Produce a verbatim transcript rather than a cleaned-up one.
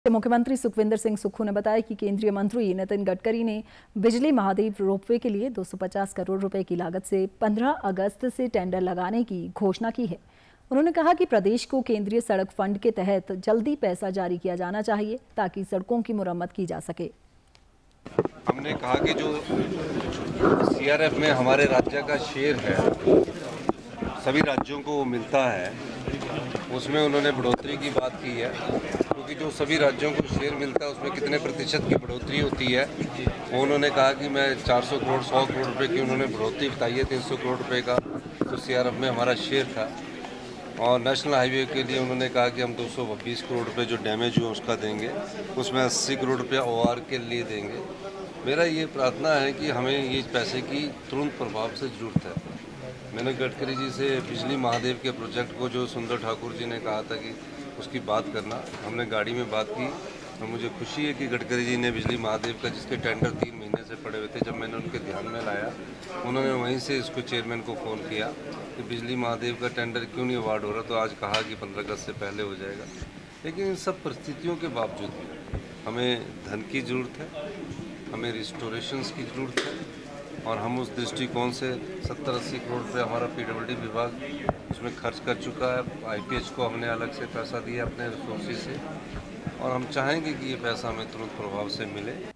मुख्यमंत्री सुखविंदर सिंह सुक्खू ने बताया कि केंद्रीय मंत्री नितिन गडकरी ने बिजली महादेव रोपवे के लिए दो सौ पचास करोड़ रुपए की लागत से पंद्रह अगस्त से टेंडर लगाने की घोषणा की है। उन्होंने कहा कि प्रदेश को केंद्रीय सड़क फंड के तहत जल्दी पैसा जारी किया जाना चाहिए ताकि सड़कों की मुरम्मत की जा सके। हमने कहा कि जो सीआरएफ में हमारे राज्य का शेयर है सभी राज्यों को मिलता है, उसमें उन्होंने बढ़ोतरी की बात की है, क्योंकि जो सभी राज्यों को शेयर मिलता है उसमें कितने प्रतिशत की बढ़ोतरी होती है वो उन्होंने कहा कि मैं चार सौ करोड़ सौ करोड़ रुपए की उन्होंने बढ़ोतरी बताई है। तीन सौ करोड़ रुपए का तो सीआरएफ में हमारा शेयर था और नेशनल हाईवे के लिए उन्होंने कहा कि हम दो सौ बीस करोड़ रुपए जो डैमेज हुआ उसका देंगे, उसमें अस्सी करोड़ रुपया ओआर के लिए देंगे। मेरा ये प्रार्थना है कि हमें ये पैसे की तुरंत प्रभाव से ज़रूरत है। मैंने गडकरी जी से बिजली महादेव के प्रोजेक्ट को जो सुंदर ठाकुर जी ने कहा था कि उसकी बात करना, हमने गाड़ी में बात की और मुझे खुशी है कि गडकरी जी ने बिजली महादेव का जिसके टेंडर तीन महीने से पड़े हुए थे, जब मैंने उनके ध्यान में लाया उन्होंने वहीं से इसको चेयरमैन को फ़ोन किया कि बिजली महादेव का टेंडर क्यों नहीं अवार्ड हो रहा, तो आज कहा कि पंद्रह अगस्त से पहले हो जाएगा। लेकिन इन सब परिस्थितियों के बावजूद भी हमें धन की ज़रूरत है, हमें रिस्टोरेशंस की ज़रूरत है और हम उस दृष्टिकोण से सत्तर अस्सी करोड़ रुपये हमारा पीडब्ल्यूडी विभाग उसमें खर्च कर चुका है। आईपीएच को हमने अलग से पैसा दिया अपने रिसोर्सेज से और हम चाहेंगे कि ये पैसा हमें तुरंत प्रभाव से मिले।